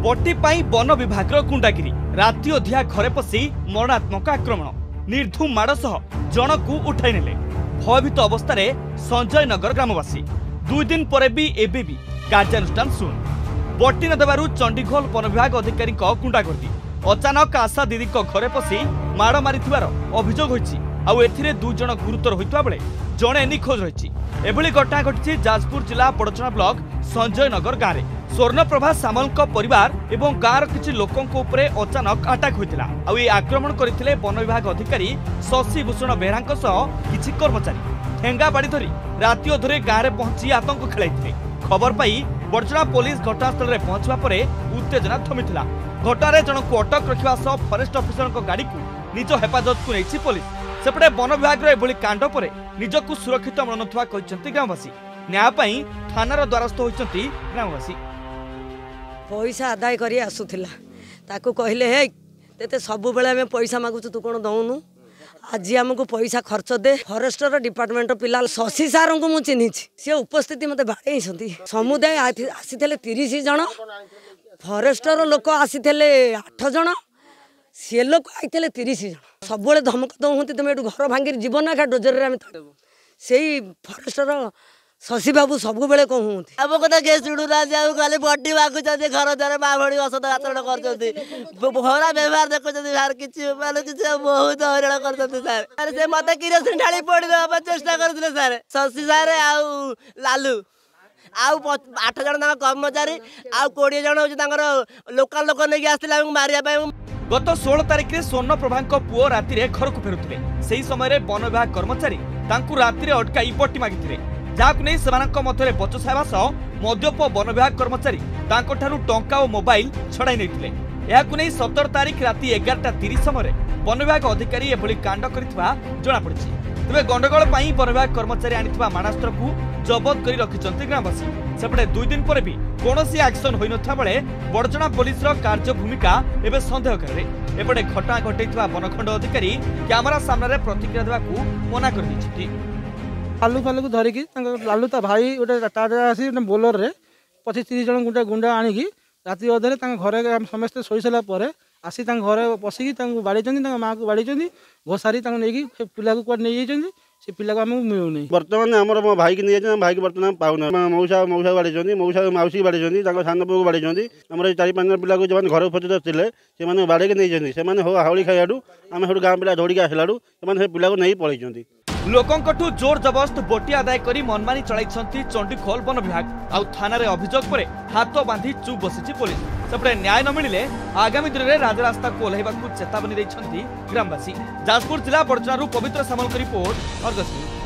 बटी पाई वन विभाग गुंडागिरी राति अधिया घरे पशि मरणात्मक आक्रमण निर्धूम माड़ सह जनकू उठाई नेले भयभीत अवस्था संजय नगर ग्रामवासी 2 दिन पर भी एबे भी कार्यानुष्ठान शून्य बटी न देवारु चंडीगोल वन विभाग अधिकारी गुंडागर्दी अचानक आशा दीदी घरे पशि माड़ मारिथिबार अभियोग होईछि आउ एथिरे 2 जण गुरुतर होइतबा बेले जणे निखोज रहिछि। एभली घटना घटिछि जाजपुर जिला बड़चना ब्लॉक संजय नगर गाँव में स्वर्णप्रभा सामल परिवार एवं गाँव किसी लोकों उपरे अचानक अटैक होता आउ ये आक्रमण करते वन विभाग अधिकारी शशि भूषण बेहरा किसी कर्मचारी ठेंगा बाड़ी धरी राति अधरे गाँव में पहुंची आतंक खेलाई खबर पाई बड़चना पुलिस घटनास्थल में पहुंचवा पर उत्तेजना थमी घटना जनक अटक रखा सह फरेस्ट अफिसर गाड़ी को निज हेफाजत को नहीं पुलिस सेपटे वन विभाग एभली कांड पर निजक सुरक्षित मिलुवा ग्रामवासी न्याय थानार द्वारस्थ होती ग्रामवासी पैसा आदाय करी आसुथिला ताकू कहले हे तेते सब बेले हमें पैसा मागुଛୁ तू कोन दउनु आज हमको पैसा खर्च दे फॉरेस्टर डिपार्टमेंट पिला शशि सार को मुझे चिन्ही सी उपस्थिति मत बाड़े समुदाय आसीथिले 30 जन फॉरेस्टर लोक आसीथिले 8 जन सी लोक आईते 30 जन सब धमक दौंती तुम ये घर भांगी जीवन ना डोजर से फॉरेस्टर शशि बाबू सब बेले कहते अब कथा के शुणुना खाली बटी मागुच घर द्वार माँ भड़ी असद आचरण कर व्यवहार देखुं बहुत हईराण कर मत किरोसिन ढाली पोड़ देवा चेष्टा करते सार शशि सार आउ लालू आउ 8 जन कर्मचारी आउ 20 जन हूँ लोकाल लोक नहीं आसते मारिया गत 16 तारिख में स्वर्णप्रभा पुओ राति घर को फेरुले से समय वन विभाग कर्मचारी राति अटकाई बटी मागिते जहां नहीं से मध्य बचसावा सह मद्यप वन विभाग कर्मचारी टंका और मोबाइल छड़ाई नहीं 17 तारिख राति 11:30 समय वन विभाग अधिकारी एभली कांड करिथिबा जणा पड़छि। तेबे गंडगोल वन विभाग कर्मचारी आनिथिबा मानास्त्र को जबत कर रखिछन्ति ग्रामवासी सेपटे 2 दिन पर भी कौनसी एक्शन होई नथा बेले बड़चना पुलिस कार्य भूमिका एवं सन्देह करे एपटे घटना घटैथिबा वनखंड अधिकारी कैमरा सामने प्रतिक्रिया देवाकू मना कर दैछथि। लालू फालू को धरिकी लालू ता भाई गोटे आसी बोलर रे 25-30 जन गुंडा गुंडा आनिकी राति अधरे घरे समस्ते शोई सारा आसी घरे पशिकी बाड़ी माँ को बाड़ी घोषारी नहीं पिला को नहीं से पिला को आमको मिलूनी बर्तमान आम मो भाई की नहीं भाई की बर्तमान पाऊना मौसा मौसा बाड़ी मौसा मौसी बाड़ी सान पुओ बाड़ी आम 4-5 जन पिला जो घर उपस्थित थे से बाड़े नहीं से हावड़ी खाइडू आम गाँव पिला दौड़ी आसलाड़ू से पिला को नहीं पलैंती लोकंकठू जोर जबरदस्त बटी आदाय करी मनमानी चलाई चंडीखोल वन विभाग आउ थाना अभियोग पर हाथ बांधी चुप बसी पुलिस सेपटे न्याय न मिले आगामी दिन में राजरास्ता को ओह्लैवा चेतावनी देइछन्ति ग्रामवासी। जाजपुर जिला बड़चनारू पवित्र सामल रिपोर्ट अर्गस।